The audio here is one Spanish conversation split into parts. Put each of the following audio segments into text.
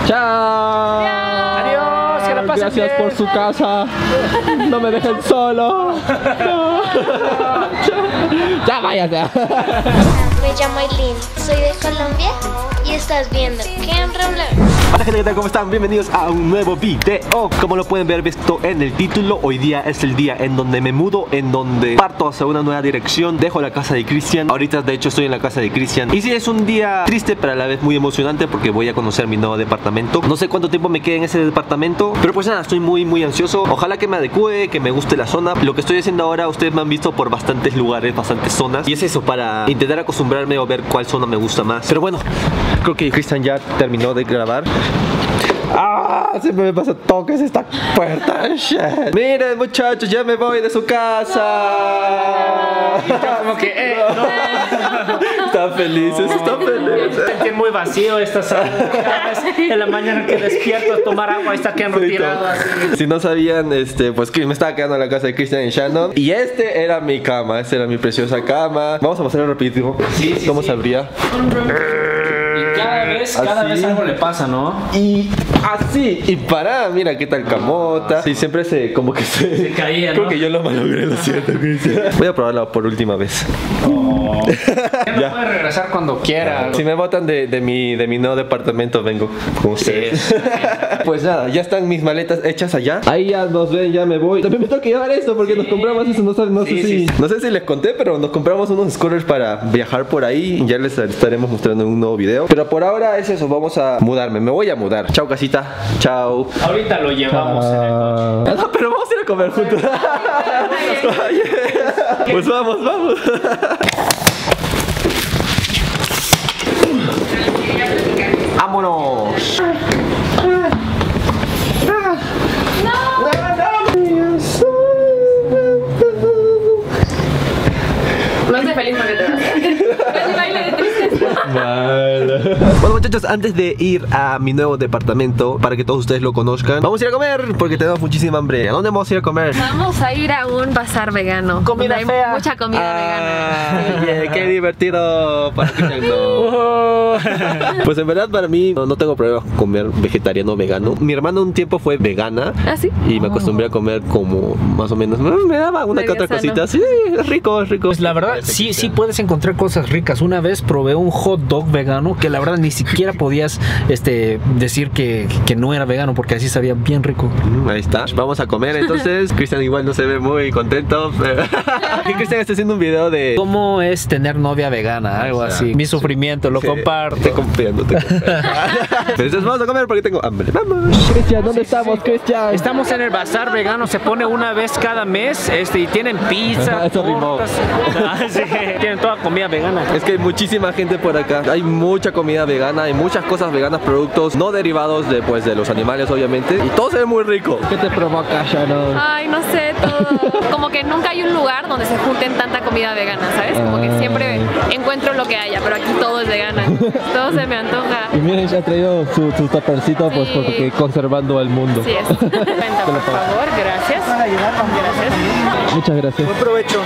Chao. Adiós, que la pasen Gracias bien. por su casa. No me dejen solo. No. Ya váyase. Me llamo Aileen, soy de Colombia y estás viendo Ken Rambler. Hola gente, ¿qué tal? ¿Cómo están? Bienvenidos a un nuevo video. Como lo pueden ver visto en el título, hoy día es el día en donde me mudo, en donde parto hacia una nueva dirección. Dejo la casa de Cristian. Ahorita de hecho estoy en la casa de Cristian. Y sí, es un día triste pero a la vez muy emocionante porque voy a conocer mi nuevo departamento. No sé cuánto tiempo me quede en ese departamento, pero pues nada, estoy muy ansioso. Ojalá que me adecue, que me guste la zona. Lo que estoy haciendo ahora, ustedes me han visto por bastantes lugares, bastantes zonas. Y es eso, para intentar acostumbrarme o ver cuál zona me gusta más. Pero bueno, creo que Cristian ya terminó de grabar. ¡Ah! Siempre me pasa toques esta puerta. Shit. Miren muchachos, ya me voy de su casa. Como que, Están felices, están felices. Sentí muy vacío esta sala. En la mañana que despierto a tomar agua está quedando tirado así. Si no sabían, pues que me estaba quedando en la casa de Cristian y Shannon. Y este era mi cama, esta era mi preciosa cama. Vamos a pasar rapidísimo. ¿Cómo sabría? Y cada vez algo le pasa, ¿no? Y así, y para, mira qué tal camota. Sí, siempre se caía, creo ¿no? que yo lo malogré, lo siento, Cristian. Voy a probarla por última vez. Ya puede regresar cuando quiera. Si me botan de mi nuevo departamento, vengo con ustedes. Pues nada, ya están mis maletas hechas allá. Ahí ya nos ven, ya me voy. También me tengo que llevar esto porque nos compramos eso. No sé si les conté, pero nos compramos unos scooters para viajar por ahí. Ya les estaremos mostrando en un nuevo video. Pero por ahora es eso, vamos a mudarme. Me voy a mudar. Chao, casita. Chao. Ahorita lo llevamos en el coche. No, pero vamos a ir a comer juntos. Pues vamos. ¡Vámonos! No estoy feliz porque te vas. Casi baile de tristeza. Vale. Bueno muchachos, antes de ir a mi nuevo departamento, para que todos ustedes lo conozcan, vamos a ir a comer porque tenemos muchísima hambre. ¿A dónde vamos a ir a comer? Vamos a ir a un bazar vegano. Comida donde hay fea. mucha comida vegana. Yeah, qué divertido para Cristian, no. Pues en verdad para mí no tengo problema con comer vegetariano o vegano. Mi hermana un tiempo fue vegana. ¿Ah, sí? Y me acostumbré a comer como más o menos. Me daba una que Medio otra sano. cosita. Sí, es rico. Pues la verdad, sí puedes encontrar cosas ricas. Una vez probé un hot dog vegano que la verdad ni siquiera podías decir que no era vegano porque así sabía bien rico. Ahí está. Vamos a comer entonces. Cristian igual no se ve muy contento. Aquí Cristian está haciendo un video de ¿Cómo es tener novia vegana? Algo así. Mi sufrimiento, lo comparto. Te comprendo. Entonces vamos a comer porque tengo hambre. Vamos. Cristian, ¿dónde estamos, Cristian? Estamos en el bazar vegano, se pone una vez cada mes, y tienen pizza, Eso rimó. tortas. Sí, tienen toda comida vegana. Es que hay muchísima gente por acá. Hay mucha comida vegana, hay muchas cosas veganas, productos no derivados de los animales, obviamente. Y todo se ve muy rico. ¿Qué te provoca, Shannon? Ay, no sé, todo. Como que nunca hay un lugar donde se junten tanta comida vegana, ¿sabes? Como que siempre encuentro lo que haya, pero aquí todo es vegano. Todo se me antoja. Y miren, ya ha traído su tapercito, pues Sí. porque conservando el mundo. Sí es. Cuenta, por favor, gracias. Gracias. Muchas gracias. Buen provecho.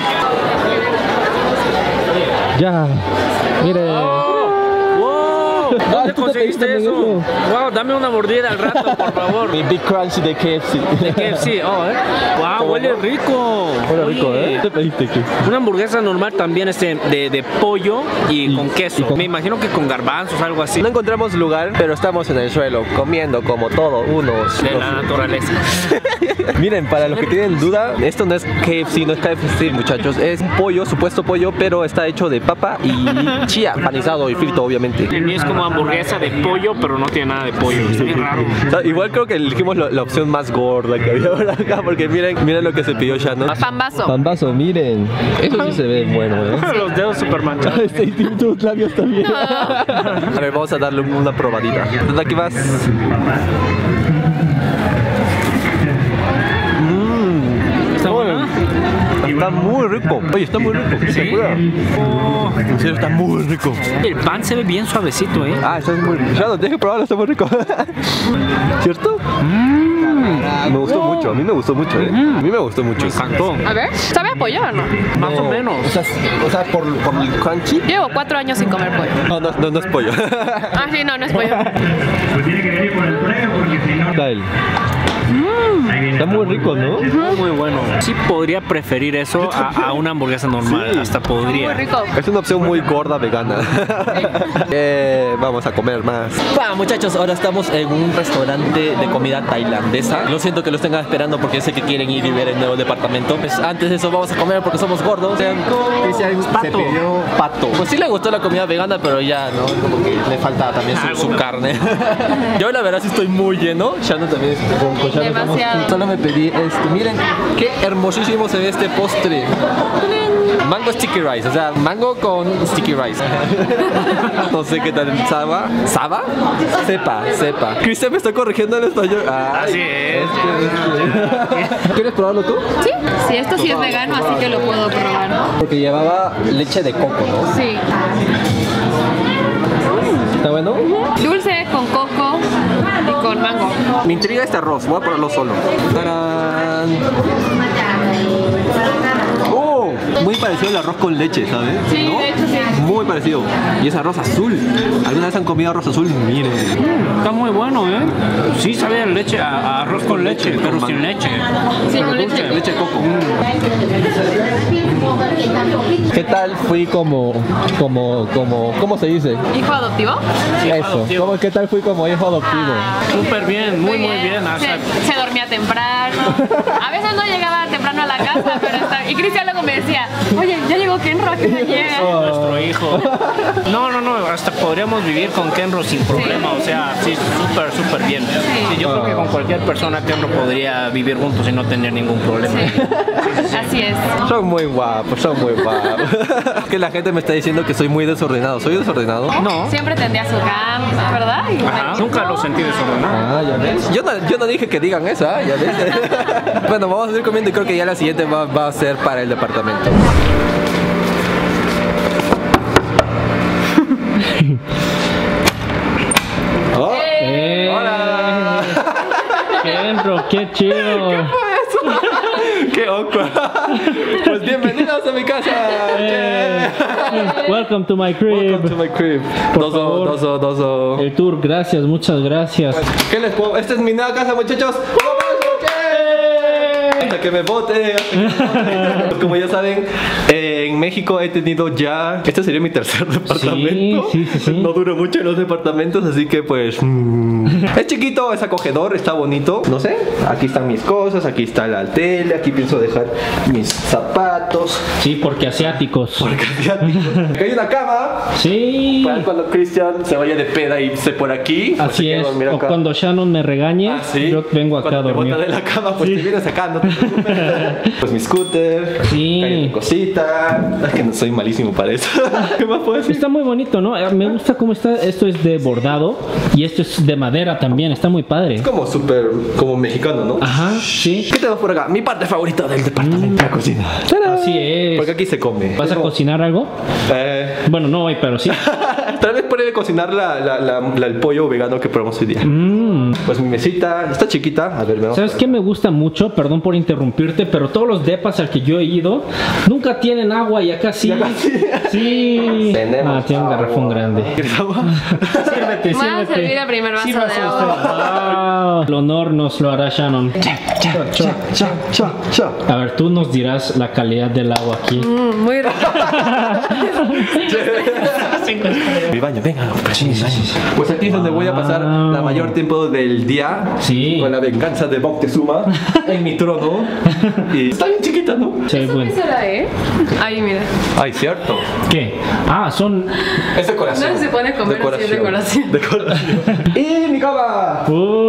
Ya. Miren. ¡Wow! ¿Dónde ¿tú te conseguiste pediste eso? también Wow, dame una mordida al rato, por favor. Mi Big Crunch de KFC. KFC, wow, huele rico. Huele rico, Oye, ¿eh? ¿Qué pediste, Chris? Una hamburguesa normal también de pollo y con queso. y con- Me imagino que con garbanzos, algo así. No encontramos lugar, pero estamos en el suelo, comiendo como todo, unos. De la naturaleza. Miren, para los que tienen duda, esto no es KFC, no es KFC, muchachos. Es un pollo, supuesto pollo, pero está hecho de papa y chía, panizado y frito, obviamente. El mío es como hamburguesa de pollo, pero no tiene nada de pollo. Está bien raro. O sea, igual creo que elegimos la opción más gorda que había por acá, porque miren lo que se pidió Shannon. Pambazo. Pambazo, miren. Eso sí se ve bueno, ¿eh? Los dedos super manchados. Este, y tus labios también. A ver, vamos a darle una probadita. ¿Dónde aquí vas? ¿Está bueno? Está muy rico. Oye, está muy rico. ¿Sí? Oh, En serio, está muy rico. el pan se ve bien suavecito, ¿eh? Ah, está muy rico. Ya no, tienes que probarlo, está muy rico. ¿Cierto? Me gustó mucho, a mí me gustó mucho, ¿eh? A mí me gustó mucho. Me encantó. A ver, ¿sabe a pollo o no? Más o menos. O sea, por el crunchy. Llevo 4 años sin comer pollo. No es pollo. Ah, sí, no es pollo. tal? Está muy rico, ¿no? Muy bueno. Sí podría preferir eso a una hamburguesa normal. Sí. Hasta podría. Muy rico. Es una opción muy gorda vegana. Vamos a comer más. Bueno, muchachos, ahora estamos en un restaurante de comida tailandesa. Lo siento que los tengan esperando porque sé que quieren ir y ver el nuevo departamento. Pues antes de eso vamos a comer porque somos gordos. Cristian se pidió pato. Pues sí le gustó la comida vegana, pero ya, ¿no? Como que le falta también su carne. Yo la verdad sí estoy muy lleno. Shannon también. Con Shannon Demasiado. solo me pedí esto. Miren qué hermosísimo se ve este postre. Mango sticky rice, o sea, mango con sticky rice. No sé qué tal. ¿Saba? ¿Saba? Sepa. Cristian me está corrigiendo en español. Así es. ¿Quieres probarlo tú? Sí. Sí, esto sí es vegano, así que lo puedo probar, ¿no? Porque llevaba leche de coco, ¿no? Sí. ¿Está bueno? Dulce con coco y con mango. Me intriga este arroz, voy a ponerlo solo. ¡Tarán! ¡Oh! Muy parecido al arroz con leche, ¿sabes? Sí, ¿no? de hecho sí. Muy parecido. Y es arroz azul. ¿Alguna vez han comido arroz azul? Miren. Está muy bueno, ¿eh? Sí sabe a leche, a arroz con leche, pero sin leche. Sí, con leche. Leche de coco. ¿Qué tal fui ¿cómo se dice? ¿Hijo adoptivo? Eso. ¿Qué tal fui como hijo adoptivo? Súper bien, muy bien. O sea, Se dormía temprano. A veces no llegaba temprano a la casa, pero está... Y Cristian luego me decía, oye, ya llegó Kenro, que no llega. nuestro hijo. No, hasta podríamos vivir con Kenro sin problema, o sea, sí, súper bien. Sí, yo creo que con cualquier persona Kenro podría vivir juntos y no tener ningún problema. Sí. Así es. Son muy guapos, son muy guapos. Que la gente me está diciendo que soy muy desordenado. ¿Soy desordenado? No. Siempre tendía su cama, ¿verdad? Y Ajá, nunca lo sentí desordenado. Ah, ya ves. Yo no dije que digan eso, ¿ah? Ya ves. Bueno, vamos a seguir comiendo y creo que ya la siguiente va a ser para el departamento. Oh. ¡Hola! Kenro, qué chido. ¡Qué awkward! Pues bienvenidos a mi casa. Welcome to my crib. Welcome to my crib. Por favor. Dozo. El tour, gracias, muchas gracias. ¿Qué les puedo? Esta es mi nueva casa, muchachos. Hasta que me vote. Como ya saben, en México he tenido ya... Este sería mi tercer departamento. Sí. No duro mucho en los departamentos, así que pues... Es chiquito, es acogedor, está bonito. No sé, aquí están mis cosas, aquí está la tele, aquí pienso dejar mis zapatos. Sí, porque asiáticos. Porque aquí hay una cama. Sí. Para cuando Cristian se vaya de peda y se por aquí. pues Así se queda a es. dormir O acá. cuando Shannon me regañe, Ah, ¿sí? yo vengo acá a Cuando te dormir. botas de la cama, pues te vienes acá, no te preocupes. Pues mi scooter, Sí. acá hay una cosita. Es que no soy malísimo para eso. ¿Qué más puedo decir? Está muy bonito, ¿no? Me gusta cómo está. Esto es de bordado y esto es de madera también. Está muy padre. Es como súper, como mexicano, ¿no? Ajá, sí. ¿Qué tenemos por acá? Mi parte favorita del departamento, la cocina. Así es. Porque aquí se come. ¿Vas a cocinar algo? Bueno, no hoy, pero sí. Tal vez puede cocinar el pollo vegano que probamos hoy día. Pues mi mesita está chiquita. A ver, veamos. ¿Sabes qué me gusta mucho? Perdón por interrumpirte, pero todos los depas al que yo he ido nunca tienen agua y acá sí. Sí. Tenemos Tiene un garrafón agua. grande. ¿Quieres agua? Sírvete, Me voy a servir el primer vaso de agua. El honor nos lo hará Shannon. Cha. A ver, tú nos dirás la calidad del agua aquí. Muy rico. Mi baño, venga. Pues aquí es donde voy a pasar la mayor tiempo del día. Sí. Con la venganza de Moctezuma en mi trono. Y está bien chiquita, ¿no? Sí, ¿Eso bueno. qué será, Ahí, mira. Ay, cierto. ¿Qué? Son. Es decoración. No se pone a comer así, es decoración. Y mi cama.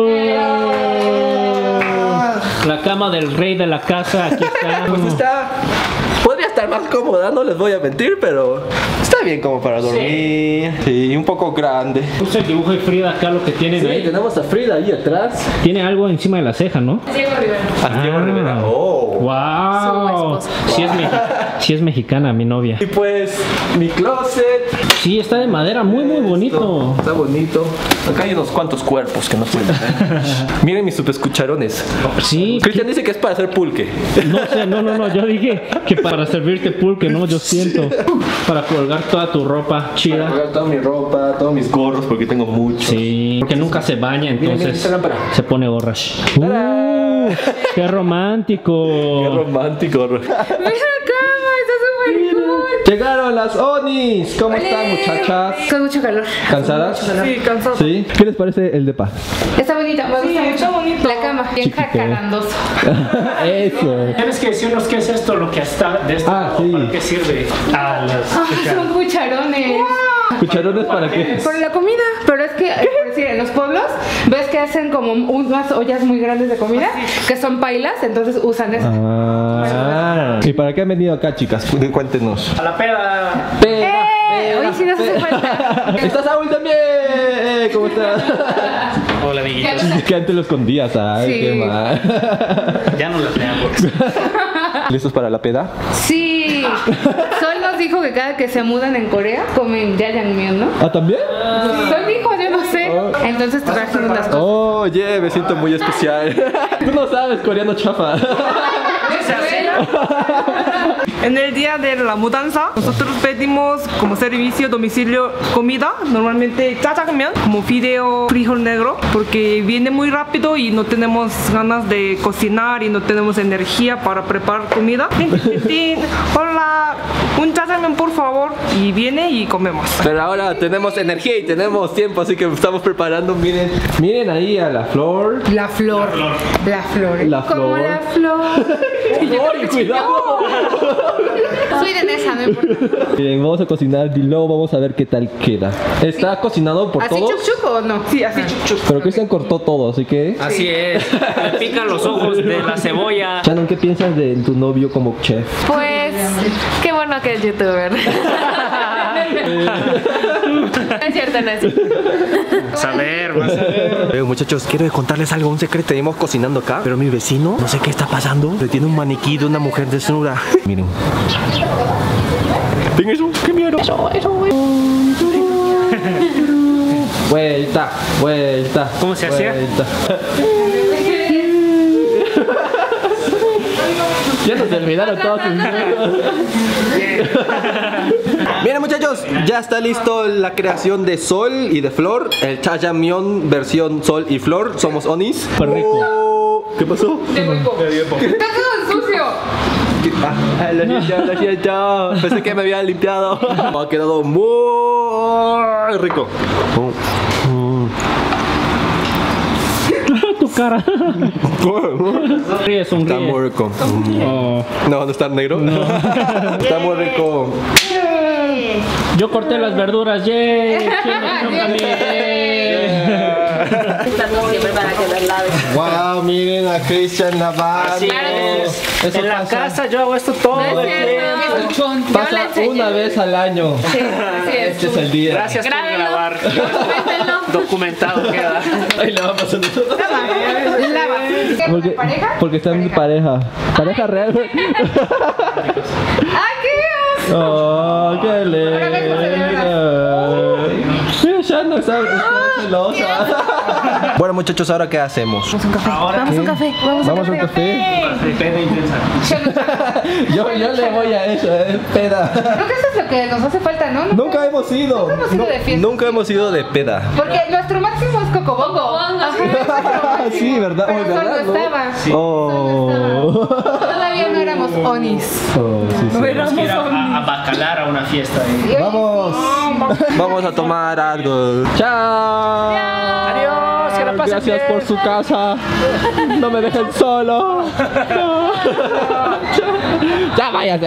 La cama del rey de la casa. Aquí está. Pues está. Podría estar más cómoda, no les voy a mentir, pero está bien como para dormir. Sí, un poco grande. Puse el dibujo de Frida acá, lo que tienen Sí, ahí. tenemos a Frida ahí atrás. Tiene algo encima de la ceja, ¿no? Diego Rivera. A Diego Rivera. Oh. ¡Wow! Su esposa. Sí es mexicana, mi novia. Y pues mi closet. Sí, está de madera, muy bonito. Está bonito. Acá hay unos cuantos cuerpos que no pueden ver. Miren mis subescucharones. Sí. Cristian dice que es para hacer pulque. No sé, no. Yo dije que para servir servirte pulque, ¿no? Yo siento. Para colgar toda tu ropa chida. Colgar toda mi ropa, todos mis gorros, porque tengo muchos. Sí, porque nunca se baña, entonces esta lámpara. se pone gorras. ¡Qué romántico! Qué romántico. Mira la cama, está súper cool. Llegaron las Onis. ¿Cómo están, muchachas? Con mucho calor. ¿Cansadas? Sí, cansado. ¿Sí? ¿Qué les parece el depa? Está bonito, me gusta mucho. Está bonito. La cama, bien jacarandoso. Eso. Tienes que decirnos qué es esto, lo que está de este lado, sí. ¿para qué sirve? Son cucharones. ¿Cucharones para qué? Para la comida, pero es que, por decir, en los pueblos, ves que hacen como unas ollas muy grandes de comida, que son pailas, entonces usan eso. ¿Y para qué han venido acá, chicas? Cuéntenos. A la peda. Hoy sí nos hace falta. ¿Está Saúl también? ¿Cómo estás? Hola, amiguitos. Que antes lo escondías, ay, Sí. qué mal. Ya no las leamos. ¿Listos para la peda? Sí. Sol nos dijo que cada que se mudan en Corea comen jajangmyeon, ¿no? ¿Ah, también? Sol dijo, yo no sé. Entonces trajimos las cosas. Oye, me siento muy especial. Tú no sabes coreano chafa. En el día de la mudanza, nosotros pedimos como servicio domicilio comida, normalmente jajangmyeon, como fideo, frijol negro, porque viene muy rápido y no tenemos ganas de cocinar y no tenemos energía para preparar comida. Hola, un jajangmyeon por favor, y viene y comemos. Pero ahora tenemos energía y tenemos tiempo, así que estamos preparando. Miren, miren ahí a la flor. La flor. La flor. La Como flor. la flor. ¡Ay, cuidado! Soy de esa, no importa. Bien, vamos a cocinar y luego vamos a ver qué tal queda. ¿Está cocinado por ¿Así todos? chuc chuc o no? Sí, así chuc chuc. Pero Cristian cortó todo, así que... Así es. Me pican los ojos de la cebolla. Shannon, ¿qué piensas de tu novio como chef? Pues, qué bueno que es youtuber. No es cierto, no es cierto. Vas a ver, vas a ver. Muchachos, quiero contarles algo, un secreto. Tenemos cocinando acá, pero mi vecino, no sé qué está pasando, le tiene un maniquí de una mujer desnuda. Miren. ¿Ven eso? ¡Qué miedo! Vuelta, vuelta. ¿Cómo se hacía? vuelta. Ya nos olvidaron todos sus Miren, muchachos, ya está listo la creación de Sol y de Flor. El jajangmyeon versión Sol y Flor. Somos Onis. Fue rico. ¿Qué pasó? Está todo sucio. Lo siento. Pensé que me había limpiado. Ha quedado muy rico. Tu cara. Sonríe, sonríe. Está muy rico. Oh. No, no está negro. Está muy rico. Yo corté las verduras, ¡yay! ¿Quién me toca a mí? Estamos siempre para que las laves. Wow, miren a Cristian lavando. Así es. Eso En la pasa. casa yo hago esto todo No el es tiempo. cierto. Pasa una vez al año. Sí, así es. Este es el día. Gracias por Grábenlo. grabar. Documentenlo. Documentado queda. Ahí le va pasando todo. Lava. Porque, ¿Pareja? porque están en pareja. Pareja real. ¡Ay, qué feos! Oh, qué Ahora mismo se ve lindo. Mira, ya no está celosa. Bueno, muchachos, ¿ahora qué hacemos? Vamos a un café. Vamos a ¿Vamos a un café? Peda intensa. Yo le voy a eso, peda. Creo que eso es lo que nos hace falta, ¿no? Nunca hemos ido. Nunca hemos ido de fiesta. Nunca hemos ido de peda. Porque nuestro máximo es Cocobongo. Ah, sí, ¿verdad? Pero Oh, Sol ¿verdad? no ¿No? estaba. Oh. Todavía no éramos Onis. Oh, sí, sí. Tenemos que ir a bacalar a una fiesta. Vamos. Vamos a tomar algo. Chao. Adiós, que la pasen Gracias bien. por su casa. No me dejen solo. Ya váyase.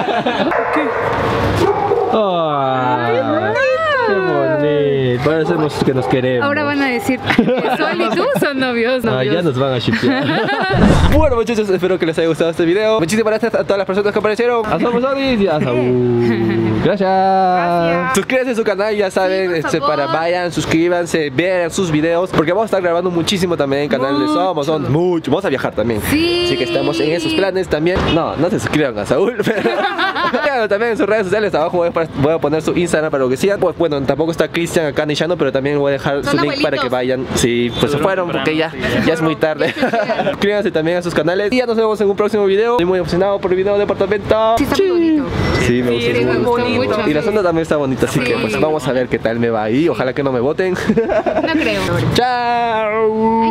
Ay, qué bonito. Parecemos que nos queremos. Ahora van a decir que Sol y tú son novios. Ah, ya nos van a shipear. Bueno, muchachos, espero que les haya gustado este video. Muchísimas gracias a todas las personas que aparecieron. A Somos Onis y a Saúl. Gracias. Suscríbanse a su canal, ya saben, Sí, por para favor. vayan, suscríbanse, vean sus videos, porque vamos a estar grabando muchísimo también en canal de Somos, son mucho. Vamos a viajar también. Sí. Así que estamos en esos planes también. No se suscriban a Saúl, pero síganlo también en sus redes sociales. Abajo voy a poner su Instagram para lo que sigan. Pues bueno, tampoco está Cristian acá ni Shano, pero también voy a dejar su link para que vayan. Sí, pues se fueron porque ya es muy tarde. Suscríbanse también a sus canales y ya nos vemos en un próximo video. Estoy muy emocionado por el video de departamento. Sí, está muy bonito. Sí, me gusta Sí, es muy mucho. bonito. Y la zona también está bonita, así que pues vamos a ver qué tal me va ahí. Ojalá que no me voten. No creo. Chao.